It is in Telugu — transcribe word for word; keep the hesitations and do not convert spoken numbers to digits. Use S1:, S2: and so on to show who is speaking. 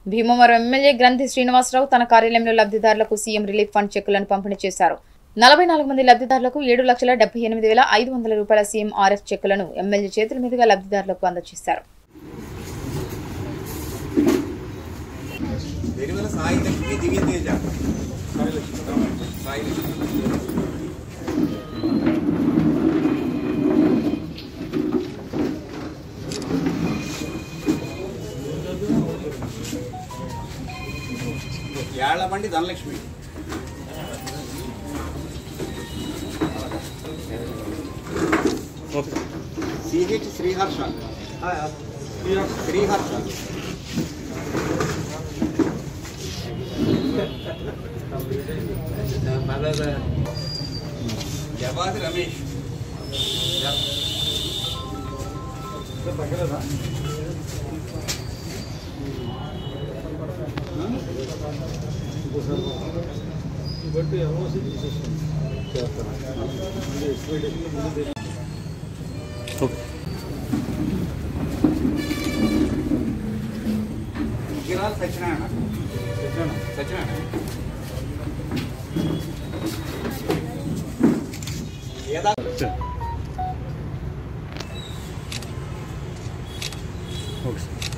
S1: భీమవరం ఎమ్మెల్యే గ్రంథి శ్రీనివాసరావు తన కార్యాలయంలో లబ్ధిదారులకు సీఎం రిలీఫ్ ఫండ్ చెక్కులను పంపిణీ చేశారు. నలభై నాలుగు మంది లబ్ధిదారులకు ఏడు లక్షల డెబ్బై ఎనిమిది వేల ఐదు వందల రూపాయల సీఎం ఆర్ఎఫ్ చెక్కులను ఎమ్మెల్యే చేతుల మీదుగా లబ్ధిదారులకు అందజేశారు.
S2: యాళ్ళబండి ధనలక్ష్మి సిహెచ్ శ్రీహర్ష శ్రీహర్ష జవాది రమేష్ బట్టి ఎమోషన్ తీసేస్తాను చేస్తాను ఎక్స్పెక్టేషన్ ముందు ఓకే గిరాల్ సత్యనారాయణ సత్యనారాయణ సత్యనారాయణ ఏదా ఓకే